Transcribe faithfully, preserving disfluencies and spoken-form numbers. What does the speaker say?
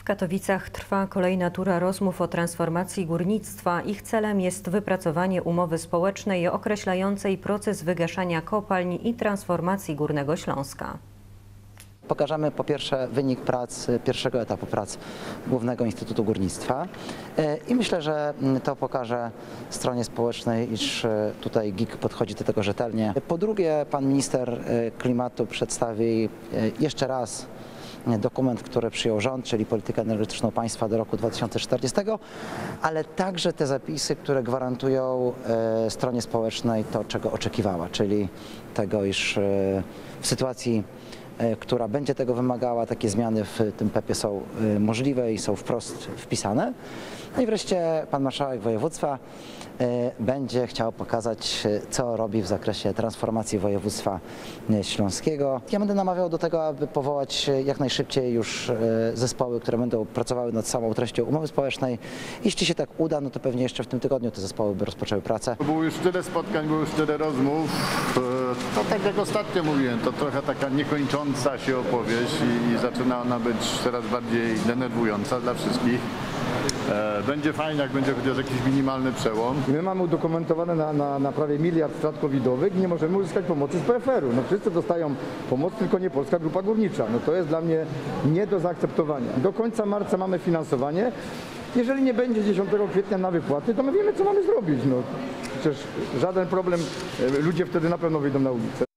W Katowicach trwa kolejna tura rozmów o transformacji górnictwa. Ich celem jest wypracowanie umowy społecznej określającej proces wygaszania kopalń i transformacji Górnego Śląska. Pokażemy po pierwsze wynik prac, pierwszego etapu prac Głównego Instytutu Górnictwa i myślę, że to pokaże stronie społecznej, iż tutaj G I G podchodzi do tego rzetelnie. Po drugie, pan minister klimatu przedstawi jeszcze raz dokument, który przyjął rząd, czyli politykę energetyczną państwa do roku dwa tysiące czterdziestego, ale także te zapisy, które gwarantują stronie społecznej to, czego oczekiwała, czyli tego, iż w sytuacji, która będzie tego wymagała, takie zmiany w tym P E P-ie są możliwe i są wprost wpisane. No i wreszcie pan marszałek województwa będzie chciał pokazać, co robi w zakresie transformacji województwa śląskiego. Ja będę namawiał do tego, aby powołać jak najszybciej już zespoły, które będą pracowały nad samą treścią umowy społecznej. Jeśli się tak uda, no to pewnie jeszcze w tym tygodniu te zespoły by rozpoczęły pracę. Było już tyle spotkań, było już tyle rozmów. To tak jak ostatnio mówiłem, to trochę taka niekończąca się opowieść i, i zaczyna ona być coraz bardziej denerwująca dla wszystkich. Będzie fajnie, jak będzie chociaż jakiś minimalny przełom. My mamy udokumentowane na, na, na prawie miliard strat covidowych i nie możemy uzyskać pomocy z P F R u. No wszyscy dostają pomoc, tylko nie Polska Grupa Górnicza. No to jest dla mnie nie do zaakceptowania. Do końca marca mamy finansowanie. Jeżeli nie będzie dziesiątego kwietnia na wypłaty, to my wiemy, co mamy zrobić. No przecież żaden problem, ludzie wtedy na pewno wyjdą na ulicę.